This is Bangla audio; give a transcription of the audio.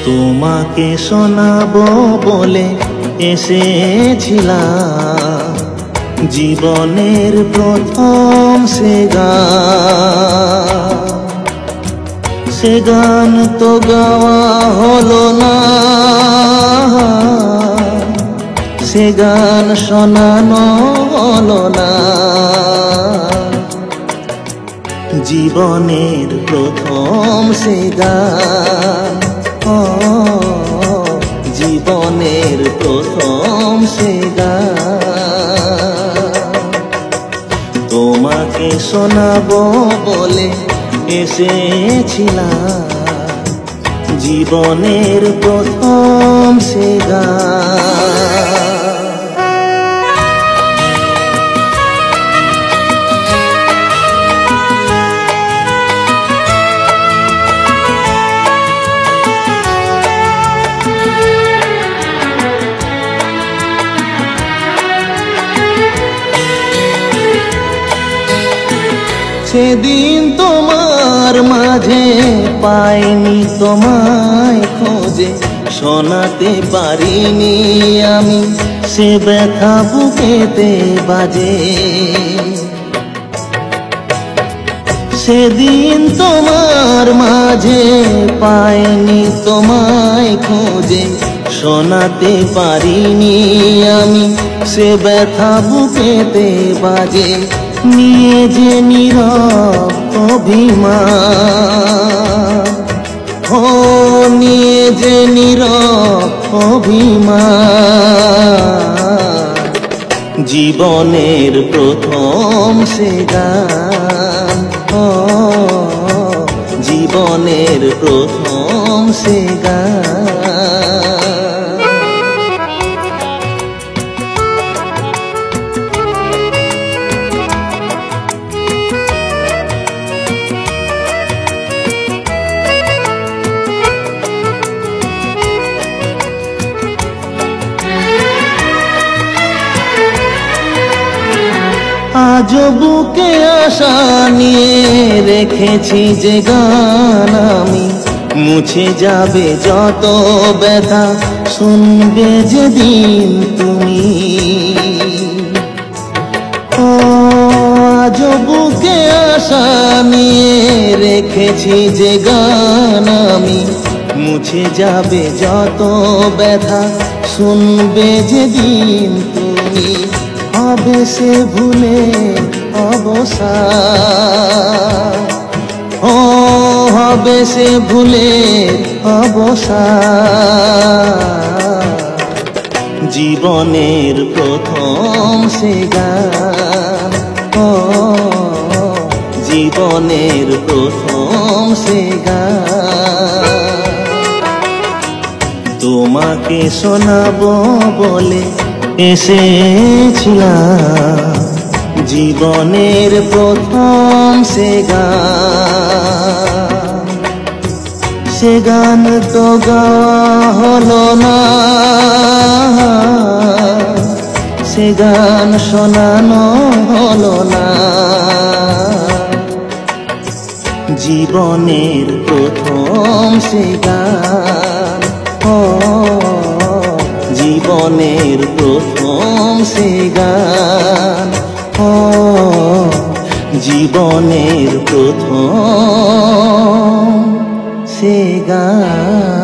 তোমাকে শোনাবো বলে এসেছিলাম জীবনের প্রথম সে গান তো গাওয়া হলো না, সে গান শোনানো হলো না। জীবনের প্রথম সে গান, জীবনের প্রথম সে গান তোমাকে শোনাবো বলে এসেছিলাম জীবনের প্রথম সে গান। সেদিন তোমার মাঝে পাইনি তোমায় খোঁজে, শোনাতে পারিনি আমি সে ব্যথা বুকেতে বাজে। সেদিন তোমার মাঝে পাইনি তোমায় খোঁজে, শোনাতে পারিনি আমি সে ব্যথা বুকেতে বাজে। নিয়ে যে নীরব অভিমান, নিয়ে যে নীরব অভিমান জীবনের প্রথম সে গান, জীবনের প্রথম সে গান। আজ বুকে আশা নিয়ে রেখেছি যে গান আমি, মুছে যাবে যত ব্যথা শুনবে যেদিন তুমি। আজ বুকে আশা নিয়ে রেখেছি যে গান আমি, মুছে যাবে যত ব্যথা শুনবে যেদিন তুমি। হবে সে ভুলে অবসান, হবে সে ভুলে অবসান জীবনের প্রথম সে গান, জীবনের প্রথম সে গান তোমাকে শোনাবো বলে এসেছিলাম জীবনের প্রথম সে গান। সে গান তো গাওয়া হলো না, সে গান শোনানো হলো না। জীবনের প্রথম সে গান, জীবনের প্রথম সে গান, জীবনের প্রথম সে গান।